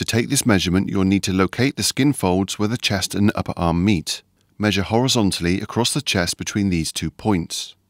To take this measurement, you'll need to locate the skin folds where the chest and upper arm meet. Measure horizontally across the chest between these 2 points.